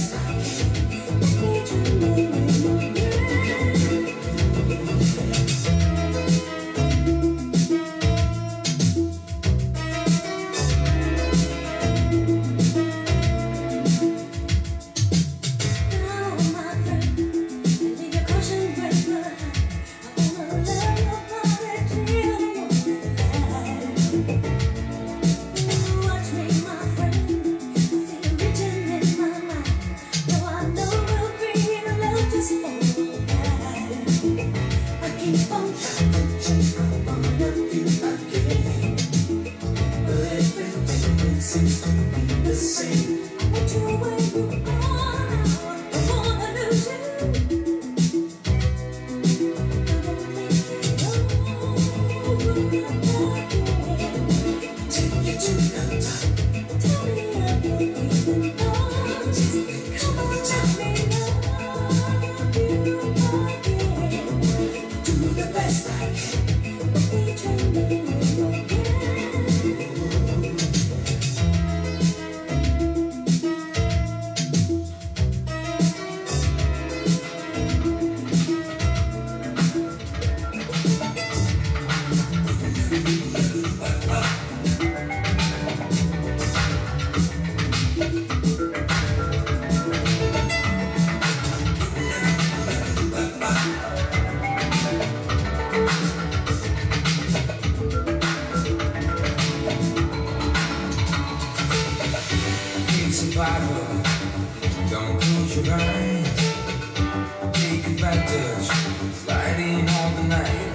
Don't close your eyes. Take advantage. Sliding all the night.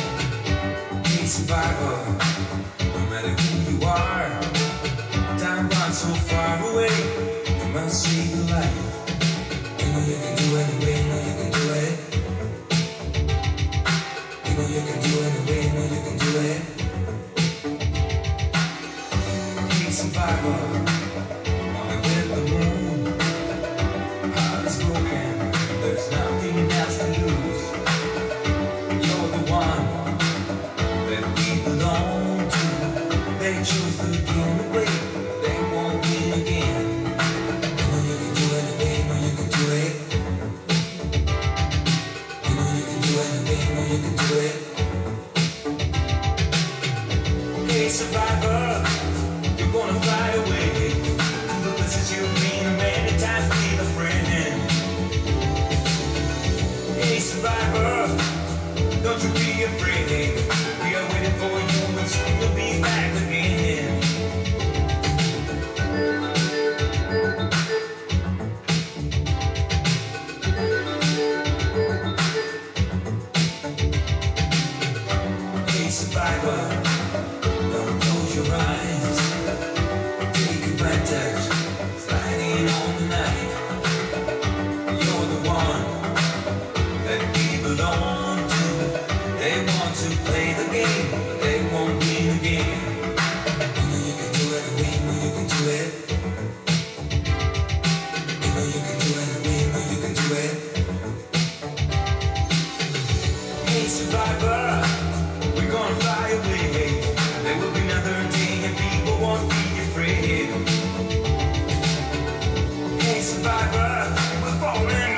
Be survivor. No matter who you are. Time runs so far away. You must save your life. You know you can do it anyway. You know you can do it. You know you can do it anyway. You know you can do it. Be survivor. Choose to gain the way, they won't win again. You know you can do it anyway, you know you can do it. You know you can do it anyway, you know you can do it. Hey survivor, you're gonna fly away. The places you've been many times with a friend. Hey survivor, don't you be afraid. We are waiting for you and soon you'll be back again. Hey survivor, don't close your eyes. Take advantage, sliding on the night. You're the one that we belong to. They want to play the game, they won't win again. You know you can do it anyway, you know you can do it. You know you can do it anyway, you know you can do it. Hey survivor, we're gonna fly away. There will be another day and people won't be afraid. Hey survivor, we're falling.